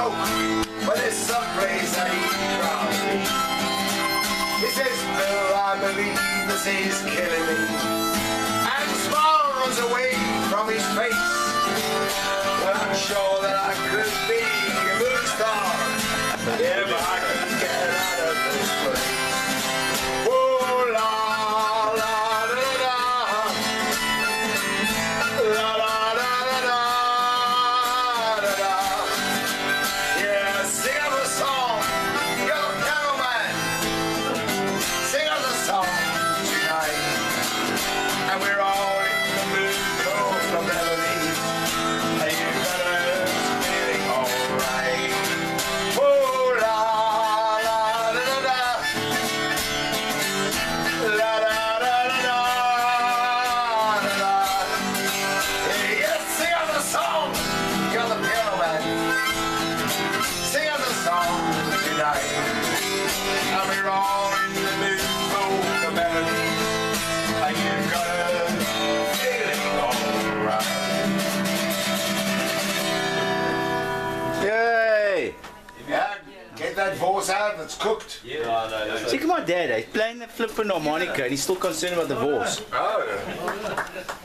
smoke, but there's some place I eat proudly. He says, Bill, I believe this is killing me. And the smile runs away from his face. Well, I'm sure that I could be a movie star if I could get out of this place. Oh, la, la, da, da, la, la, da, da, da, da. Yeah, sing us a song, you're the piano man. Sing us a song tonight, and we're all in the mood for the melody. And you got us feeling alright. Oh, la, la, da, da, da. La, da, da, da, da, da, da. Yes, sing us a song, you're the piano man. Sing us a song tonight, and we're all in the mood for the melody. And you've got us feeling alright. Yay! Yeah, get that voice out, it's cooked. See, come on, Dad, he's playing the flipping harmonica and he's still concerned about the divorce. Oh.